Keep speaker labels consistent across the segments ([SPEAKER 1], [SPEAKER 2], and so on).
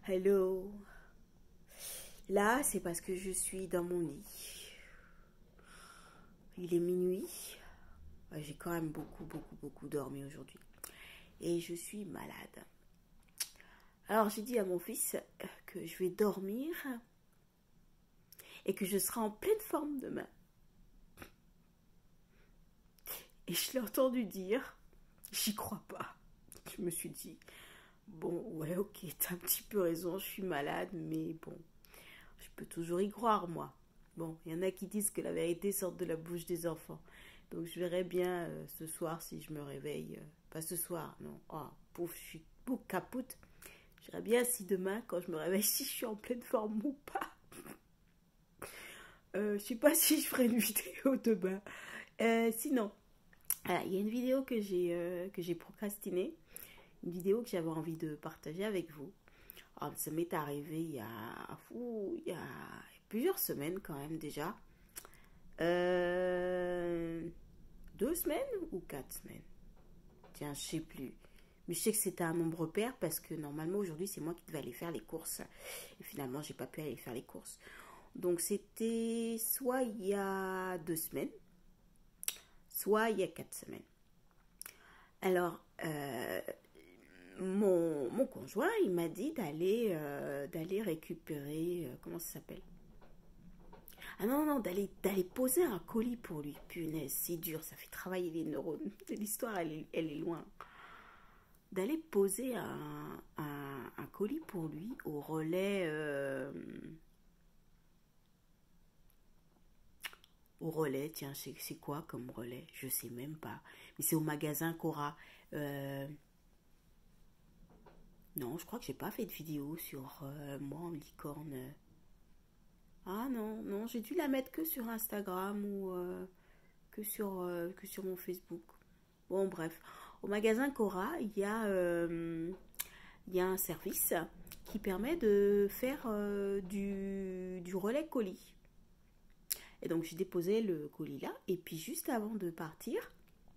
[SPEAKER 1] Hello. Là, c'est parce que je suis dans mon lit. Il est minuit. J'ai quand même beaucoup dormi aujourd'hui. Et je suis malade. Alors, j'ai dit à mon fils que je vais dormir et que je serai en pleine forme demain. Et je l'ai entendu dire, j'y crois pas. Je me suis dit, bon, ouais, ok, t'as un petit peu raison, je suis malade, mais bon, je peux toujours y croire, moi. Bon, il y en a qui disent que la vérité sort de la bouche des enfants. Donc je verrai bien ce soir si je me réveille. Pas ce soir, non. Oh, pouf, je suis tout capoute. Je verrai bien si demain, quand je me réveille, si je suis en pleine forme ou pas. Je sais pas si je ferai une vidéo demain. Sinon, il y a une vidéo que j'ai procrastinée. Une vidéo que j'avais envie de partager avec vous. Alors, ça m'est arrivé il y a plusieurs semaines quand même déjà. 2 semaines ou 4 semaines? Tiens, je sais plus. Mais je sais que c'était un nombre pair parce que normalement aujourd'hui c'est moi qui devais aller faire les courses. Et finalement j'ai pas pu aller faire les courses. Donc c'était soit il y a 2 semaines, soit il y a 4 semaines. Alors, mon conjoint, il m'a dit d'aller récupérer, comment ça s'appelle? Ah non, d'aller poser un colis pour lui. Punaise, c'est dur, ça fait travailler les neurones. L'histoire, elle est loin. D'aller poser un colis pour lui au relais. Au relais, tiens, c'est quoi comme relais? Je sais même pas. Mais c'est au magasin Cora. Non, je crois que j'ai pas fait de vidéo sur moi en licorne. Ah non, j'ai dû la mettre que sur Instagram ou que sur mon Facebook. Bon, bref. Au magasin Cora, il y a un service qui permet de faire du relais colis. Et donc, j'ai déposé le colis là. Et puis, juste avant de partir,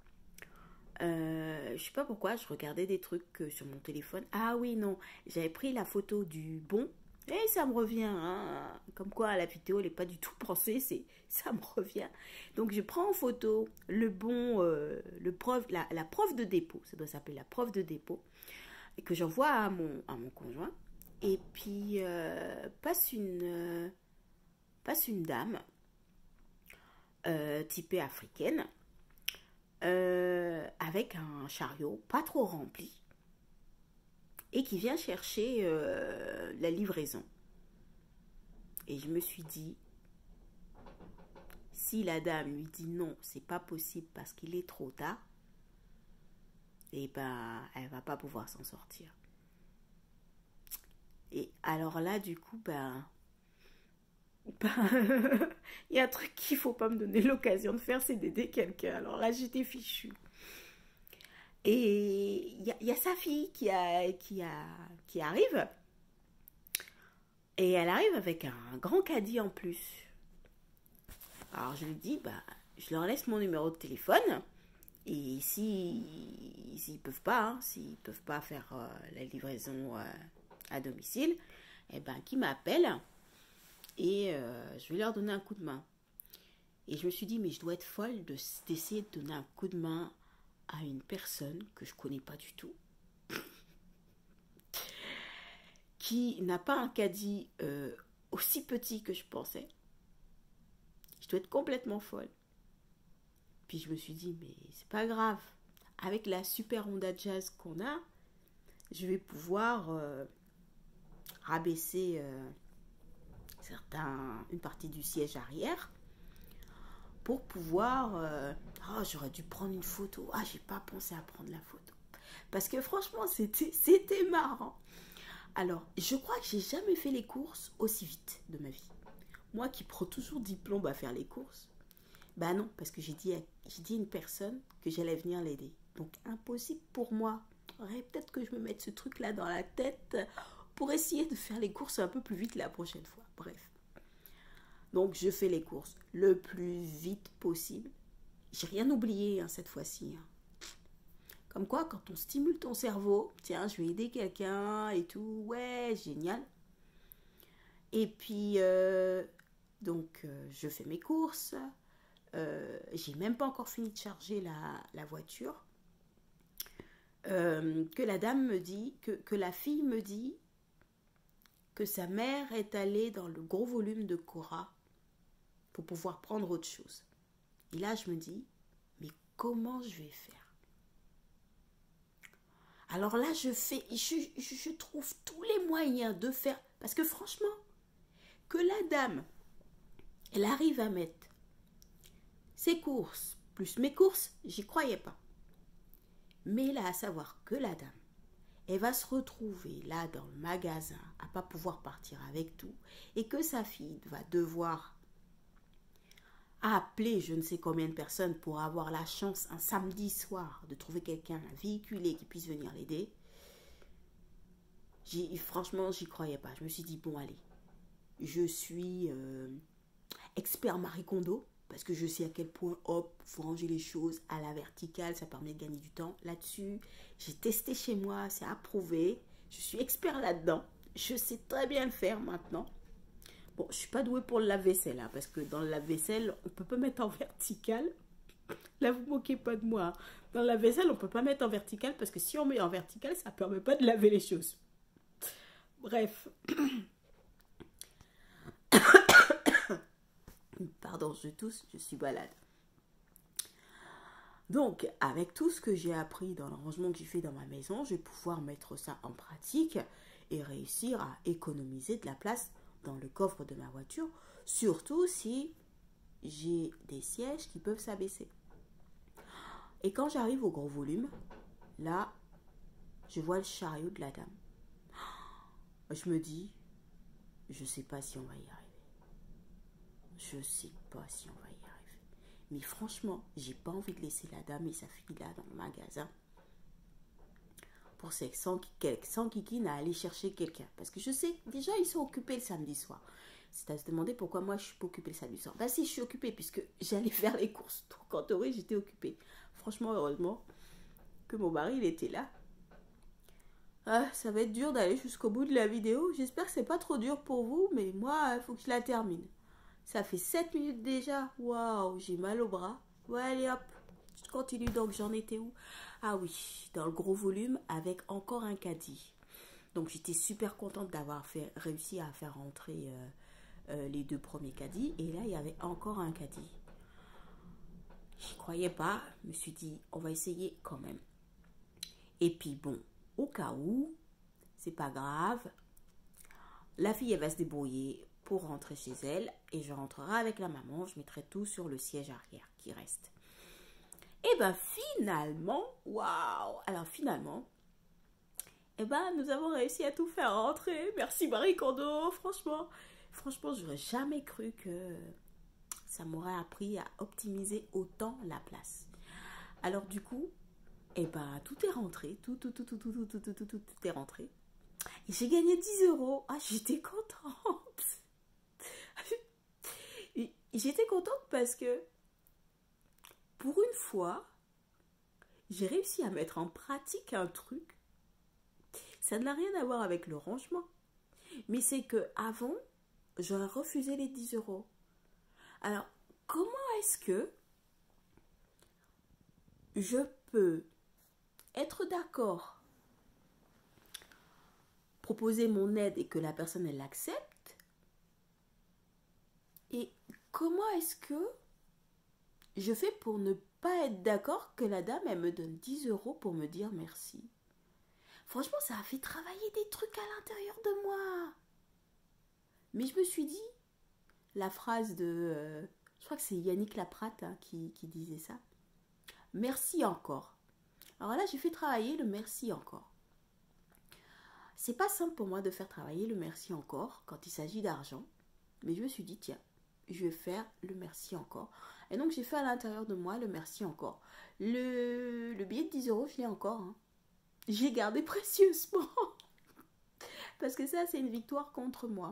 [SPEAKER 1] je sais pas pourquoi, je regardais des trucs sur mon téléphone. Ah oui, non, j'avais pris la photo du bon. Et ça me revient, hein. Comme quoi la vidéo elle n'est pas du tout pensée, ça me revient. Donc je prends en photo le bon, la preuve de dépôt, ça doit s'appeler la preuve de dépôt, et que j'envoie à mon conjoint. Et puis passe une dame typée africaine avec un chariot pas trop rempli et qui vient chercher la livraison. Et je me suis dit, si la dame lui dit non, c'est pas possible parce qu'il est trop tard, et ben elle va pas pouvoir s'en sortir. Et alors là, du coup, il y a un truc qu'il faut pas me donner l'occasion de faire, c'est d'aider quelqu'un. Alors là, j'étais fichue. Et il y a sa fille qui arrive. Et elle arrive avec un grand caddie en plus. Alors je lui dis, je leur laisse mon numéro de téléphone. Et s'ils peuvent pas, s'ils peuvent pas faire la livraison à domicile, eh ben qu'ils m'appellent et je vais leur donner un coup de main. Et je me suis dit, mais je dois être folle d'essayer de donner un coup de main à une personne que je connais pas du tout, qui n'a pas un caddie aussi petit que je pensais. Je dois être complètement folle. Puis je me suis dit, mais c'est pas grave. Avec la super Honda Jazz qu'on a, je vais pouvoir rabaisser une partie du siège arrière pour pouvoir... j'aurais dû prendre une photo. Ah, j'ai pas pensé à prendre la photo. Parce que franchement, c'était marrant. Alors, je crois que j'ai jamais fait les courses aussi vite de ma vie. Moi qui prends toujours 10 plombes à faire les courses, non, parce que j'ai dit à une personne que j'allais venir l'aider. Donc, impossible pour moi. Peut-être que je me mette ce truc-là dans la tête pour essayer de faire les courses un peu plus vite la prochaine fois. Bref. Donc, je fais les courses le plus vite possible. J'ai rien oublié cette fois-ci. Comme quoi, quand on stimule ton cerveau, tiens, je vais aider quelqu'un et tout, ouais, génial. Et puis, je fais mes courses. J'ai même pas encore fini de charger la voiture. Que la dame me dit, que la fille me dit que sa mère est allée dans le gros volume de Cora pour pouvoir prendre autre chose. Et là, je me dis, mais comment je vais faire? Alors là, je trouve tous les moyens de faire, parce que franchement, que la dame, elle arrive à mettre ses courses plus mes courses, j'y croyais pas. Mais là, à savoir que la dame, elle va se retrouver là dans le magasin à pas pouvoir partir avec tout et que sa fille va devoir appeler je ne sais combien de personnes pour avoir la chance un samedi soir de trouver quelqu'un véhiculé qui puisse venir l'aider. Franchement, j'y croyais pas. Je me suis dit, bon allez, je suis expert Marie Kondo parce que je sais à quel point, hop, il faut ranger les choses à la verticale, ça permet de gagner du temps. Là-dessus, j'ai testé chez moi, c'est approuvé. Je suis expert là-dedans. Je sais très bien le faire maintenant. Bon, je ne suis pas douée pour le lave-vaisselle, hein, parce que dans le lave-vaisselle, on ne peut pas mettre en vertical. Là, vous ne moquez pas de moi. Dans le lave-vaisselle, on ne peut pas mettre en vertical, parce que si on met en vertical, ça ne permet pas de laver les choses. Bref. Pardon, je tousse, je suis malade. Donc, avec tout ce que j'ai appris dans le rangement que j'ai fait dans ma maison, je vais pouvoir mettre ça en pratique et réussir à économiser de la place dans le coffre de ma voiture, surtout si j'ai des sièges qui peuvent s'abaisser. Et quand j'arrive au gros volume, là, je vois le chariot de la dame. Je me dis, je sais pas si on va y arriver. Je sais pas si on va y arriver. Mais franchement, j'ai pas envie de laisser la dame et sa fille là dans le magasin pour ces 100 kikines à aller chercher quelqu'un. Parce que je sais, déjà ils sont occupés le samedi soir. C'est à se demander pourquoi moi je suis pas occupée le samedi soir. Bah si, je suis occupée puisque j'allais faire les courses. Donc en théorie, j'étais occupée. Franchement, heureusement que mon mari il était là. Ah, ça va être dur d'aller jusqu'au bout de la vidéo. J'espère que c'est pas trop dur pour vous, mais moi, il faut que je la termine. Ça fait 7 minutes déjà. Waouh, j'ai mal au bras. Ouais, allez hop. Je continue donc, j'en étais où? Ah oui, dans le gros volume avec encore un caddie. Donc j'étais super contente d'avoir réussi à faire rentrer les 2 premiers caddies. Et là, il y avait encore un caddie. J'y croyais pas. Je me suis dit, on va essayer quand même. Et puis bon, au cas où, c'est pas grave. La fille, elle va se débrouiller pour rentrer chez elle et je rentrerai avec la maman, je mettrai tout sur le siège arrière qui reste. Et ben finalement, waouh! Alors finalement, nous avons réussi à tout faire rentrer. Merci Marie Kondo, franchement, j'aurais jamais cru que ça m'aurait appris à optimiser autant la place. Alors du coup, tout est rentré, tout est rentré. Et j'ai gagné 10 €. Ah, j'étais contente. J'étais contente parce que, pour une fois, j'ai réussi à mettre en pratique un truc. Ça n'a rien à voir avec le rangement. Mais c'est que avant, j'aurais refusé les 10 €. Alors, comment est-ce que je peux être d'accord, proposer mon aide et que la personne, elle l'accepte? Et comment est-ce que je fais pour ne pas être d'accord que la dame, elle me donne 10 € pour me dire merci? Franchement, ça a fait travailler des trucs à l'intérieur de moi. Mais je me suis dit, la phrase de... je crois que c'est Yannick Laprate qui disait ça. Merci encore. Alors là, j'ai fait travailler le merci encore. C'est pas simple pour moi de faire travailler le merci encore quand il s'agit d'argent. Mais je me suis dit, tiens, je vais faire le merci encore. Et donc, j'ai fait à l'intérieur de moi le merci encore. Le billet de 10 €, je l'ai encore. J'ai gardé précieusement. Parce que ça, c'est une victoire contre moi.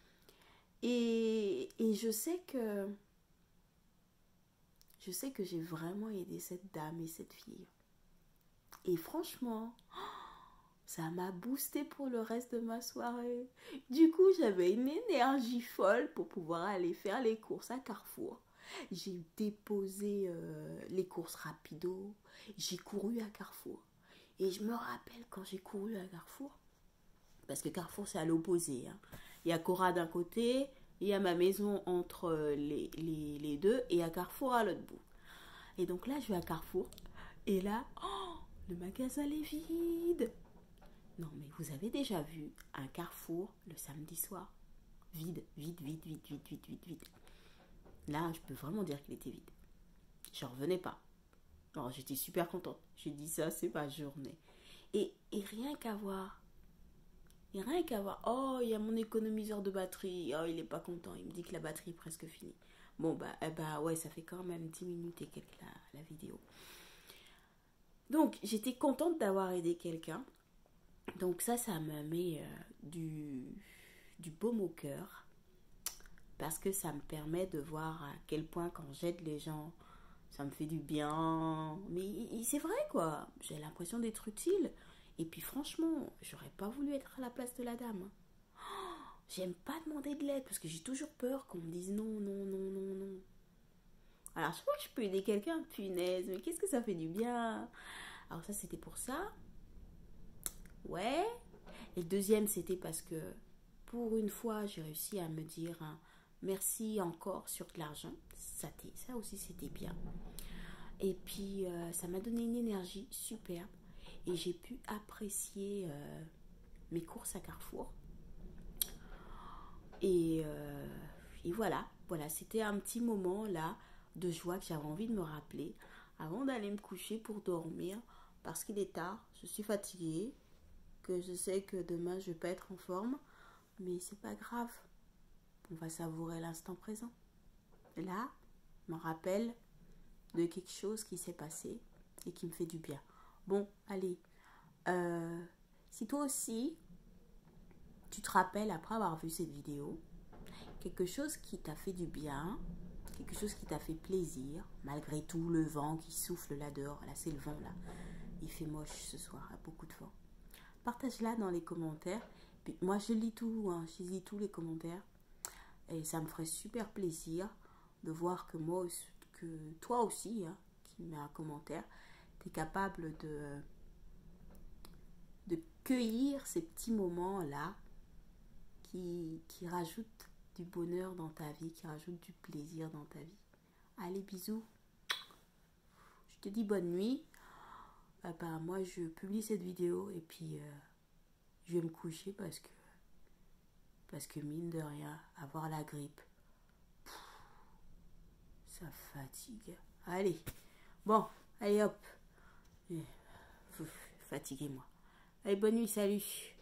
[SPEAKER 1] Et je sais que j'ai vraiment aidé cette dame et cette fille. Et franchement, ça m'a boosté pour le reste de ma soirée. Du coup, j'avais une énergie folle pour pouvoir aller faire les courses à Carrefour. J'ai déposé les courses rapido. J'ai couru à Carrefour. Et je me rappelle quand j'ai couru à Carrefour, parce que Carrefour c'est à l'opposé. Hein. Il y a Cora d'un côté, il y a ma maison entre les deux, et il y a Carrefour à l'autre bout. Et donc là, je vais à Carrefour. Et là, oh, le magasin est vide. Non, mais vous avez déjà vu un Carrefour le samedi soir? Vide, vide, vide, vide, vide, vide, vide, vide. Là, je peux vraiment dire qu'il était vide. Je revenais pas. Alors, j'étais super contente. J'ai dit ça, c'est ma journée. Et rien qu'à voir. Et rien qu'à voir. Oh, il y a mon économiseur de batterie. Oh, il est pas content. Il me dit que la batterie est presque finie. Bon, bah ouais, ça fait quand même 10 minutes et quelques la vidéo. Donc, j'étais contente d'avoir aidé quelqu'un. Donc ça me met du baume au cœur. Parce que ça me permet de voir à quel point quand j'aide les gens, ça me fait du bien. Mais c'est vrai quoi, j'ai l'impression d'être utile. Et puis franchement, j'aurais pas voulu être à la place de la dame. J'aime pas demander de l'aide parce que j'ai toujours peur qu'on me dise non, non, non, non, non. Alors je crois que je peux aider quelqu'un, punaise, mais qu'est-ce que ça fait du bien. Alors ça c'était pour ça. Ouais. Et le deuxième c'était parce que pour une fois j'ai réussi à me dire merci encore sur de l'argent. Ça aussi c'était bien. Et puis ça m'a donné une énergie superbe. Et j'ai pu apprécier mes courses à Carrefour. Et voilà, c'était un petit moment là de joie que j'avais envie de me rappeler avant d'aller me coucher pour dormir parce qu'il est tard, je suis fatiguée, que je sais que demain je vais pas être en forme, mais c'est pas grave, on va savourer l'instant présent. Et là, je me rappelle de quelque chose qui s'est passé et qui me fait du bien. Bon, allez, si toi aussi tu te rappelles après avoir vu cette vidéo, quelque chose qui t'a fait du bien, quelque chose qui t'a fait plaisir, malgré tout le vent qui souffle là dehors, là c'est le vent là, il fait moche ce soir, il y a beaucoup de vent. Partage-la dans les commentaires, puis moi je lis tout, hein, je lis tous les commentaires, et ça me ferait super plaisir de voir que moi, que toi aussi, hein, qui mets un commentaire, t'es capable de cueillir ces petits moments là qui rajoutent du bonheur dans ta vie, qui rajoutent du plaisir dans ta vie. Allez, bisous. Je te dis bonne nuit. Moi, je publie cette vidéo et puis je vais me coucher parce que mine de rien, avoir la grippe, ça fatigue. Allez, bon, allez hop. Fatiguez-moi. Allez, bonne nuit, salut.